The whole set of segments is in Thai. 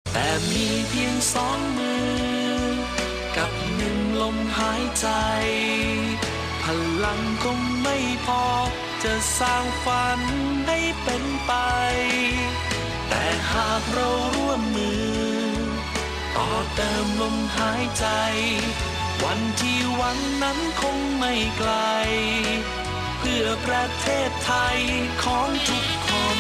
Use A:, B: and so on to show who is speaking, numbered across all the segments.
A: แต่มีเพียงสองมือกับหนึ่งลมหายใจพลังก็ไม่พอจะสร้างฝันให้เป็นไปแต่หากเราร่วมมือต่อเติมลมหายใจวันที่หวังนั้นคงไม่ไกลเพื่อประเทศไทยของทุกคน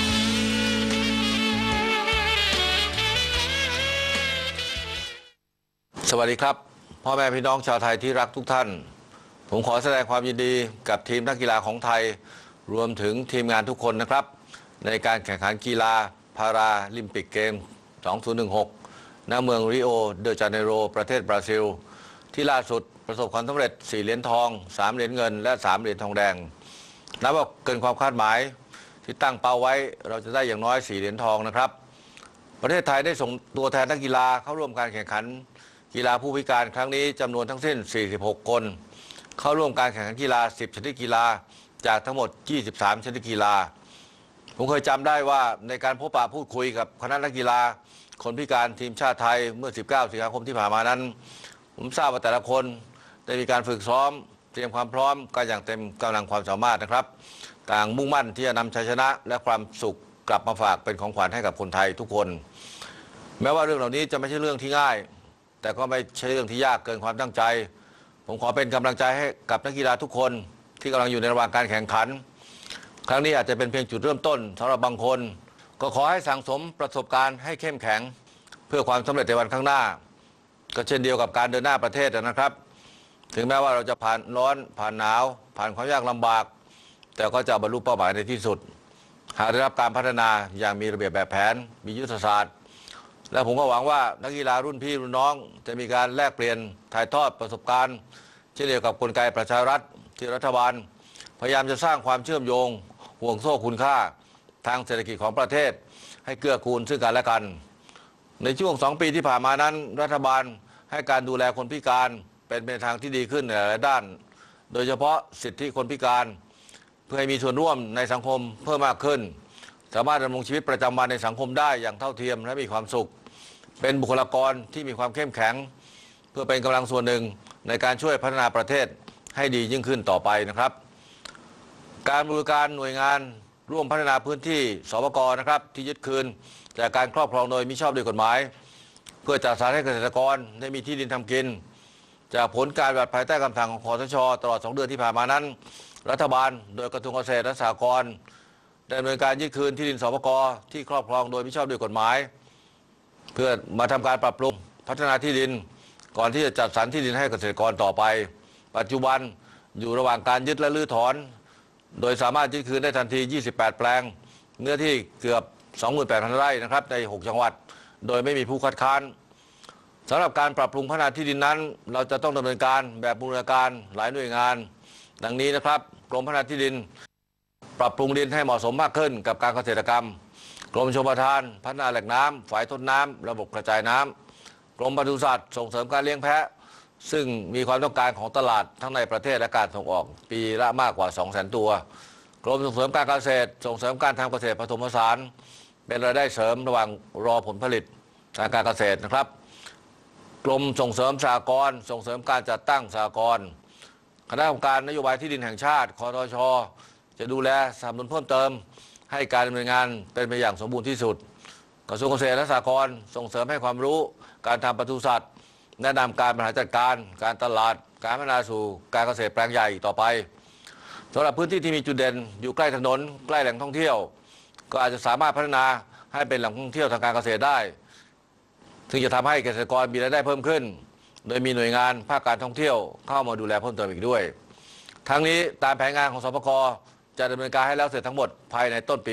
B: สวัสดีครับพ่อแม่พี่น้องชาวไทยที่รักทุกท่านผมขอแสดงความยินดีกับทีมนักกีฬาของไทยรวมถึงทีมงานทุกคนนะครับในการแข่งขันกีฬาพาราลิมปิกเกม 2016 ณ เมืองริโอเดจาเนโรประเทศบราซิลที่ล่าสุดประสบความสำเร็จ 4 เหรียญทอง 3 เหรียญเงิน และ 3 เหรียญทองแดงนับว่าเกินความคาดหมายที่ตั้งเป้าไว้เราจะได้อย่างน้อย 4 เหรียญทองนะครับประเทศไทยได้ส่งตัวแทนนักกีฬาเข้าร่วมการแข่งขันกีฬาผู้พิการครั้งนี้จำนวนทั้งสิ้น 46 คนเข้าร่วมการแข่งขันกีฬา 10 ชนิดกีฬาจากทั้งหมด 23 ชนิดกีฬาผมเคยจำได้ว่าในการพบปะพูดคุยกับคณะนักกีฬาคนพิการทีมชาติไทยเมื่อ 19 สิงหาคมที่ผ่านมานั้นผมทราบว่าแต่ละคนได้มีการฝึกซ้อมเตรียมความพร้อมกันอย่างเต็มกำลังความสามารถนะครับต่างมุ่งมั่นที่จะนำชัยชนะและความสุขกลับมาฝากเป็นของขวัญให้กับคนไทยทุกคนแม้ว่าเรื่องเหล่านี้จะไม่ใช่เรื่องที่ง่ายแต่ก็ไม่ใช่เรื่องที่ยากเกินความตั้งใจผมขอเป็นกำลังใจให้กับนักกีฬาทุกคนที่กำลังอยู่ในระหว่างการแข่งขันครั้งนี้อาจจะเป็นเพียงจุดเริ่มต้นสำหรับบางคนก็ขอให้สั่งสมประสบการณ์ให้เข้มแข็งเพื่อความสำเร็จในวันข้างหน้าก็เช่นเดียวกับการเดินหน้าประเทศนะครับถึงแม้ว่าเราจะผ่านร้อนผ่านหนาวผ่านความยากลำบากแต่ก็จะบรรลุเป้าหมายในที่สุดหากได้รับการพัฒนาอย่างมีระเบียบแบบแผนมียุทธศาสตร์และผมก็หวังว่านักกีฬารุ่นพี่รุ่นน้องจะมีการแลกเปลี่ยนถ่ายทอดประสบการณ์เช่นเดียวกับกลไกประชารัฐที่รัฐบาลพยายามจะสร้างความเชื่อมโยงห่วงโซ่คุณค่าทางเศรษฐกิจของประเทศให้เกื้อกูลซึ่งกันและกันในช่วง2 ปีที่ผ่านมานั้นรัฐบาลให้การดูแลคนพิการเป็นไปในทางที่ดีขึ้นในหลายด้านโดยเฉพาะสิทธิคนพิการเพื่อให้มีส่วนร่วมในสังคมเพิ่มมากขึ้นสามารถดำรงชีวิตประจำวันในสังคมได้อย่างเท่าเทียมและมีความสุขเป็นบุคลากรที่มีความเข้มแข็งเพื่อเป็นกำลังส่วนหนึ่งในการช่วยพัฒนาประเทศให้ดียิ่งขึ้นต่อไปนะครับการบริการหน่วยงานร่วมพัฒนาพื้นที่สปก.นะครับที่ยึดคืนจากการครอบครองโดยมิชอบด้วยกฎหมายเพื่อจัดสรรให้เกษตรกรได้มีที่ดินทำกินจากผลการปฏิบัติภายใต้คำสั่งของคสช.ตลอด2 เดือนที่ผ่านมานั้นรัฐบาลโดยกระทรวงเกษตรและสหกรณ์ดำเนินการยึดคืนที่ดินสปก.ที่ครอบครองโดยมิชอบด้วยกฎหมายเพื่อมาทำการปรับปรุงพัฒนาที่ดินก่อนที่จะจัดสรรที่ดินให้เกษตรกรต่อไปปัจจุบันอยู่ระหว่างการยึดและรื้อถอนโดยสามารถยึดคืนได้ทันที28 แปลงเนื้อที่เกือบ 28,000 ไร่นะครับใน6 จังหวัดโดยไม่มีผู้คัดค้านสำหรับการปรับปรุงพัฒนาที่ดินนั้นเราจะต้องดำเนินการแบบบูรณาการหลายหน่วยงานดังนี้นะครับกรมพัฒนาที่ดินปรับปรุงดินให้เหมาะสมมากขึ้นกับการเกษตรกรรมกรมชลประทานพัฒนาแหล่งน้ำฝายทนน้ำระบบกระจายน้ำกรมปศุสัตว์ส่งเสริมการเลี้ยงแพะซึ่งมีความต้องการของตลาดทั้งในประเทศและการส่งออกปีละมากกว่า 200,000 ตัวกรมส่งเสริมการเกษตรส่งเสริมการทำเกษตรผสมผสานเป็นรายได้เสริมระหว่างรอผลผลิตทางการเกษตรนะครับกรมส่งเสริมสหกรณ์ส่งเสริมการจัดตั้งสหกรณ์คณะกรรมการนโยบายที่ดินแห่งชาติคทช.จะดูแลสนับสนุนเพิ่มเติมให้การดำเนินงานเป็นไปอย่างสมบูรณ์ที่สุดกระทรวงเกษตรและสหกรณ์ส่งเสริมให้ความรู้การทำปศุสัตว์แนะนำการบริหารจัดการการตลาดการพัฒนาสู่การเกษตรแปลงใหญ่ต่อไปสำหรับพื้นที่ที่มีจุดเด่นอยู่ใกล้ถนนใกล้แหล่งท่องเที่ยวก็อาจจะสามารถพัฒนาให้เป็นแหล่งท่องเที่ยวทางการเกษตรได้ซึ่งจะทำให้เกษตรกรมีรายได้เพิ่มขึ้นโดยมีหน่วยงานภาคการท่องเที่ยวเข้ามาดูแลเพิ่มเติมอีกด้วยทั้งนี้ตามแผนงานของสปก.จะดำเนินการให้แล้วเสร็จทั้งหมดภายในต้นปี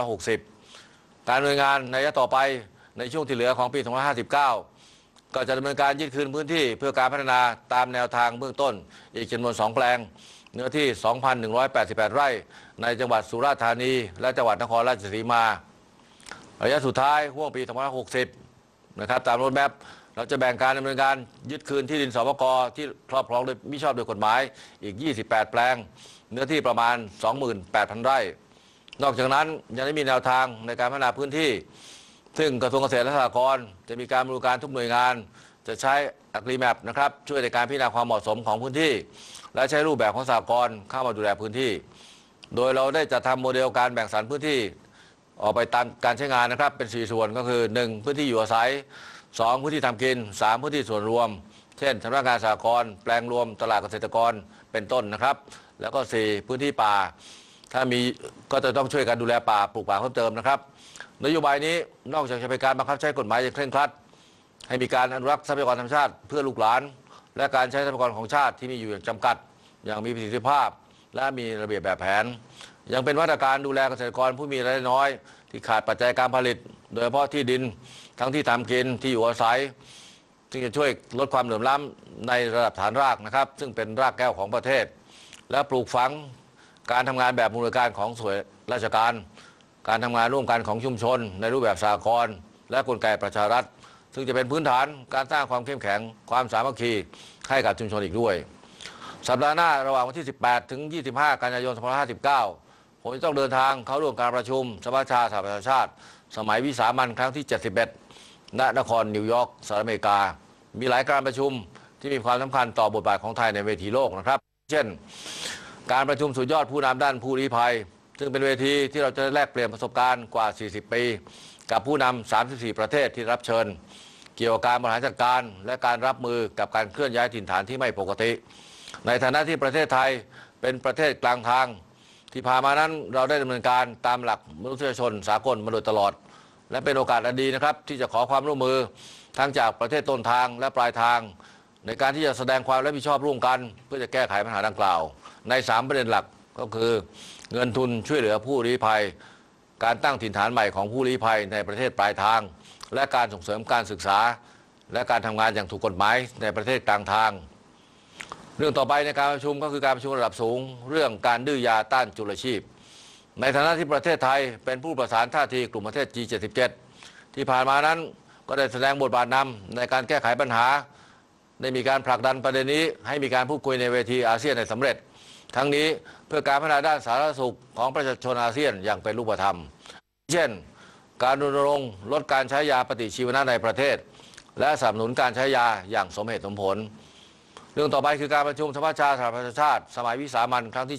B: 2560การดำเนินงานในระยะต่อไปในช่วงที่เหลือของปี2559ก็จะดำเนินการยึดคืนพื้นที่เพื่อการพัฒนาตามแนวทางเบื้องต้นอีกจำนวน2 แปลงเนื้อที่ 2,188 ไร่ในจังหวัดสุราษฎร์ธานีและจังหวัดนครราชสีมาระยะสุดท้ายห่วงปี2560นะครับตามโรดแมพเราจะแบ่งการดำเนินการยึดคืนที่ดินสปก.ที่ครอบครองโดยมิชอบด้วยกฎหมายอีก28 แปลงเนื้อที่ประมาณ 28,000 ไร่นอกจากนั้นยังได้มีแนวทางในการพัฒนาพื้นที่ซึ่งกระทรวงเกษตรและสหกรณ์จะมีการบริการทุกหน่วยงานจะใช้Agri-Map นะครับช่วยในการพิจารณาความเหมาะสมของพื้นที่และใช้รูปแบบของสหกรณ์เข้ามาดูแลพื้นที่โดยเราได้จัดทำโมเดลการแบ่งสรรพื้นที่ออกไปตามการใช้งานนะครับเป็น4ส่วนก็คือ1พื้นที่อยู่อาศัย2พื้นที่ทำกิน3พื้นที่ส่วนรวมเช่นสำนักงานสหกรณ์แปลงรวมตลาดเกษตรกรเป็นต้นนะครับแล้วก็4พื้นที่ป่าถ้ามีก็จะต้องช่วยกันดูแลป่าปลูกป่าเพิ่มเติมนะครับนโยบายนี้นอกจากจะเป็นการบังคับใช้กฎหมายอย่างเคร่งครัดให้มีการอนุรักษ์ทรัพยากรธรรมชาติเพื่อลูกหลานและการใช้ทรัพยากรของชาติที่มีอยู่อย่างจำกัดอย่างมีประสิทธิภาพและมีระเบียบแบบแผนยังเป็นมาตรการดูแลเกษตรกรผู้มีรายได้น้อยที่ขาดปัจจัยการผลิตโดยเฉพาะที่ดินทั้งที่ทำกินที่อยู่อาศัยซึ่งจะช่วยลดความเหลื่อมล้ำในระดับฐานรากนะครับซึ่งเป็นรากแก้วของประเทศและปลูกฝังการทำงานแบบมูลการของส่วนราชการการทำงานร่วมกันของชุมชนในรูปแบบสหกรณ์และกลไกประชารัฐซึ่งจะเป็นพื้นฐานการสร้างความเข้มแข็งความสามัคคีให้กับชุมชนอีกด้วยสัปดาห์หน้าระหว่างวันที่18ถึง25กันยายน2559ผมจะต้องเดินทางเข้าร่วมการประชุมสภาชาติสหประชาชาติสมัยวิสามัญครั้งที่71ณนครนิวยอร์กสหรัฐอเมริกามีหลายการประชุมที่มีความสำคัญต่อบทบาทของไทยในเวทีโลกนะครับเช่นการประชุมสุดยอดผู้นำด้านผู้ลี้ภัยซึ่งเป็นเวทีที่เราจะแลกเปลี่ยนประสบการณ์กว่า40ปีกับผู้นำ34ประเทศที่รับเชิญเกี่ยวกับการบริหารจัดการและการรับมือกับการเคลื่อนย้ายถิ่นฐานที่ไม่ปกติในฐานะที่ประเทศไทยเป็นประเทศกลางทางที่ผ่านมานั้นเราได้ดำเนินการตามหลักมนุษยชนสากลมาโดยตลอดและเป็นโอกาสอันดีนะครับที่จะขอความร่วมมือทั้งจากประเทศต้นทางและปลายทางในการที่จะแสดงความรับผิดชอบร่วมกันเพื่อจะแก้ไขปัญหาดังกล่าวใน3ประเด็นหลักก็คือเงินทุนช่วยเหลือผู้ลี้ภัยการตั้งถิ่นฐานใหม่ของผู้ลี้ภัยในประเทศปลายทางและการส่งเสริมการศึกษาและการทำงานอย่างถูกกฎหมายในประเทศกลางทางเรื่องต่อไปในการประชุมก็คือการประชุมระดับสูงเรื่องการดื้อยาต้านจุลชีพในฐานะที่ประเทศไทยเป็นผู้ประสานท่าทีกลุ่มประเทศ G77 ที่ผ่านมานั้นก็ได้แสดงบทบาทนำในการแก้ไขปัญหาได้มีการผลักดันประเด็นนี้ให้มีการพูดคุยในเวทีอาเซียนได้สำเร็จทั้งนี้เพื่อการพัฒนาด้านสาธารณสุขของประชาชนอาเซียนอย่างเป็นรูปธรรมเช่นการรณรงค์ลดการใช้ยาปฏิชีวนะในประเทศและสนับสนุนการใช้ยาอย่างสมเหตุสมผลเรื่องต่อไปคือการประชุมสภาชาติสหประชาชาติสมัยวิสามัญครั้งที่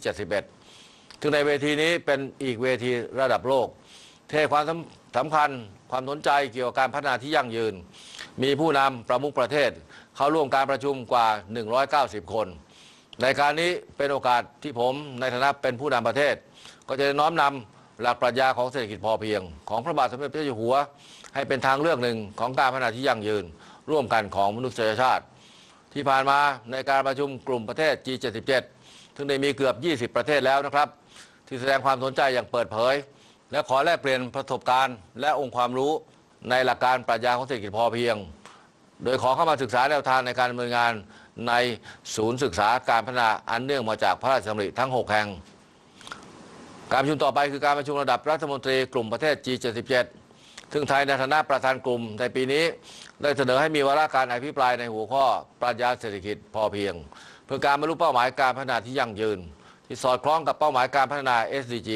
B: 71ซึ่งในเวทีนี้เป็นอีกเวทีระดับโลกเทความสำคัญความสนใจเกี่ยวกับการพัฒนาที่ยั่งยืนมีผู้นำประมุขประเทศเข้าร่วมการประชุมกว่า190คนในการนี้เป็นโอกาสที่ผมในฐานะเป็นผู้นำประเทศก็จะน้อมนำหลักปรัชญาของเศรษฐกิจพอเพียงของพระบาทสมเด็จพระเจ้าอยู่หัวให้เป็นทางเลือกหนึ่งของการพัฒนาที่ยั่งยืนร่วมกันของมนุษยชาติที่ผ่านมาในการประชุมกลุ่มประเทศ G77 ซึ่งได้มีเกือบ20ประเทศแล้วนะครับที่แสดงความสนใจอย่างเปิดเผยและขอแลกเปลี่ยนประสบการณ์และองค์ความรู้ในหลักการปรัชญาของเศรษฐกิจพอเพียงโดยขอเข้ามาศึกษาแนวทางในการดำเนินงานในศูนย์ศึกษาการพัฒนาอันเนื่องมาจากพระราชดำริทั้ง6แห่งการประชุมต่อไปคือการประชุมระดับรัฐมนตรีกลุ่มประเทศ G77 ซึ่งไทยในฐานะประธานกลุ่มในปีนี้ได้เสนอให้มีวาระการอภิปรายในหัวข้อปรัชญาเศรษฐกิจพอเพียงเพื่อการบรรลุเป้าหมายการพัฒนาที่ยั่งยืนที่สอดคล้องกับเป้าหมายการพัฒนา SDG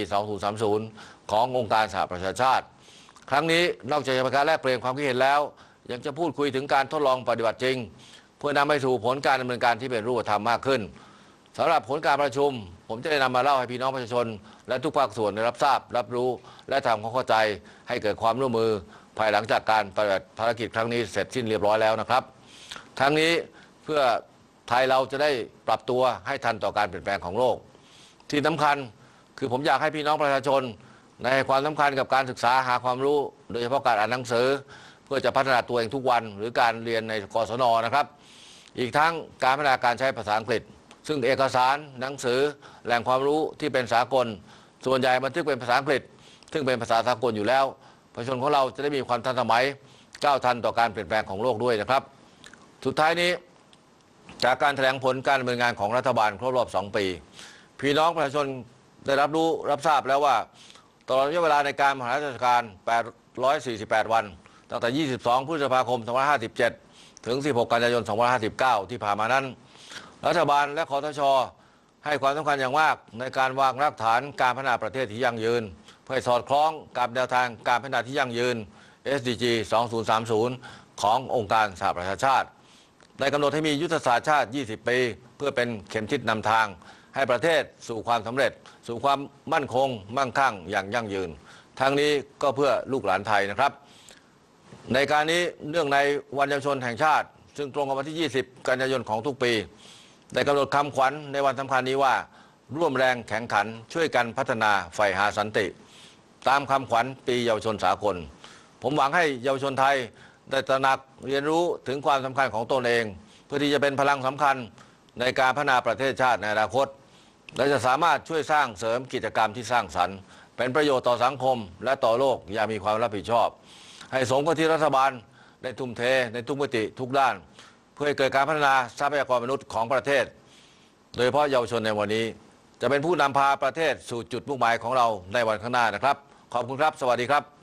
B: 2030ขององค์การสหประชาชาติครั้งนี้นอกจากจะเป็นการแลกเปลี่ยนความคิดเห็นแล้วยังจะพูดคุยถึงการทดลองปฏิบัติจริงเพื่อนำไปสู่ผลการดำเนินการที่เป็นรูปธรรมมากขึ้นสำหรับผลการประชุมผมจะได้นำมาเล่าให้พี่น้องประชาชนและทุกภาคส่วนได้รับทราบรับรู้และทำความเข้าใจให้เกิดความร่วมมือภายหลังจากการปฏิบัติภารกิจครั้งนี้เสร็จสิ้นเรียบร้อยแล้วนะครับทั้งนี้เพื่อไทยเราจะได้ปรับตัวให้ทันต่อการเปลี่ยนแปลงของโลกที่สำคัญคือผมอยากให้พี่น้องประชาชนในความสำคัญกับการศึกษาหาความรู้โดยเฉพาะการอ่านหนังสือเพื่อจะพัฒนาตัวเองทุกวันหรือการเรียนในกศน.นะครับอีกทั้งการพัฒนาการใช้ภาษาอังกฤษซึ่งเอกสารหนังสือแหล่งความรู้ที่เป็นสากลส่วนใหญ่บันทึกเป็นภาษาอังกฤษซึ่งเป็นภาษาสากลอยู่แล้วประชาชนของเราจะได้มีความทันสมัยก้าวทันต่อการเปลี่ยนแปลงของโลกด้วยนะครับสุดท้ายนี้จากการแถลงผลการดำเนินงานของรัฐบาลครบรอบ2ปีพี่น้องประชาชนได้รับรู้รับทราบแล้วว่าตลอดระยะเวลาในการบริหารราชการ848วันตั้งแต่22พฤษภาคม2557ถึง16กันยายน2559ที่ผ่านมานั้นรัฐบาลและคสช.ให้ความสำคัญอย่างมากในการวางรากฐานการพัฒนาประเทศที่ยั่งยืนเพื่อสอดคล้องกับแนวทางการพัฒนาที่ยั่งยืน SDG 2030 ขององค์การสหประชาชาติได้กำหนดให้มียุทธศาสตร์ชาติ 20 ปี เพื่อเป็นเข็มทิศนำทางให้ประเทศสู่ความสำเร็จ สู่ความมั่นคงมั่งคั่งอย่างยั่งยืนทั้งนี้ก็เพื่อลูกหลานไทยนะครับ ในการนี้เนื่องในวันเยาวชนแห่งชาติซึ่งตรงกับวันที่ 20 กันยายนของทุกปีได้กำหนดคำขวัญในวันสำคัญนี้ว่าร่วมแรงแข่งขันช่วยกันพัฒนาใฝ่หาสันติตามคำขวัญปีเยาวชนสากลผมหวังให้เยาวชนไทยได้ตระหนักเรียนรู้ถึงความสำคัญของตนเองเพื่อที่จะเป็นพลังสำคัญในการพัฒนาประเทศชาติในอนาคตและจะสามารถช่วยสร้างเสริมกิจกรรมที่สร้างสรรค์เป็นประโยชน์ต่อสังคมและต่อโลกอย่างมีความรับผิดชอบให้สมกับที่รัฐบาลได้ทุ่มเทในทุกมิติทุกด้านเพื่อให้เกิดการพัฒนาทรัพยากรมนุษย์ของประเทศโดยเฉพาะเยาวชนในวันนี้จะเป็นผู้นำพาประเทศสู่จุดมุ่งหมายของเราในวันข้างหน้านะครับขอบคุณครับสวัสดีครับ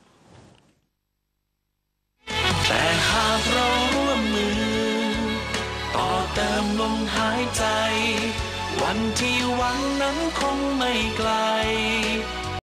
A: แต่หากเราร่วมมือต่อเติมลมหายใจวันที่หวังนั้นคงไม่ไกล